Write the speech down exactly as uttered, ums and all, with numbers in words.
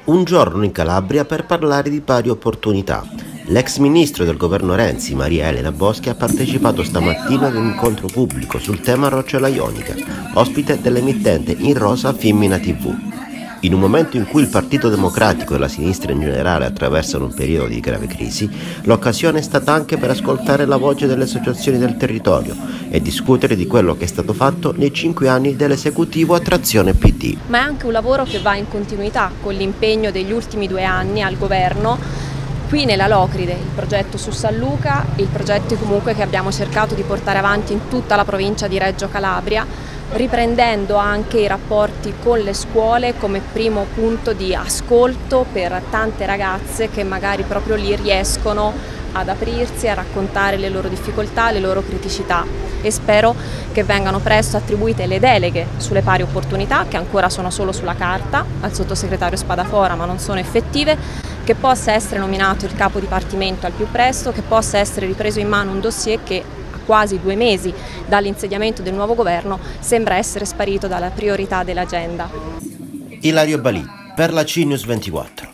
Un giorno in Calabria per parlare di pari opportunità. L'ex ministro del governo Renzi, Maria Elena Boschi, ha partecipato stamattina ad un incontro pubblico sul tema Roccia Ionica, ospite dell'emittente In Rosa Femmina tivù. In un momento in cui il Partito Democratico e la sinistra in generale attraversano un periodo di grave crisi, l'occasione è stata anche per ascoltare la voce delle associazioni del territorio e discutere di quello che è stato fatto nei cinque anni dell'esecutivo a trazione P D. Ma è anche un lavoro che va in continuità con l'impegno degli ultimi due anni al governo. Qui nella Locride il progetto su San Luca, il progetto comunque che abbiamo cercato di portare avanti in tutta la provincia di Reggio Calabria, riprendendo anche i rapporti con le scuole come primo punto di ascolto per tante ragazze che magari proprio lì riescono ad aprirsi, a raccontare le loro difficoltà, le loro criticità, e spero che vengano presto attribuite le deleghe sulle pari opportunità, che ancora sono solo sulla carta, al sottosegretario Spadafora, ma non sono effettive, che possa essere nominato il capo dipartimento al più presto, che possa essere ripreso in mano un dossier che a quasi due mesi dall'insediamento del nuovo governo sembra essere sparito dalla priorità dell'agenda. Ilario Balì, per la C News ventiquattro.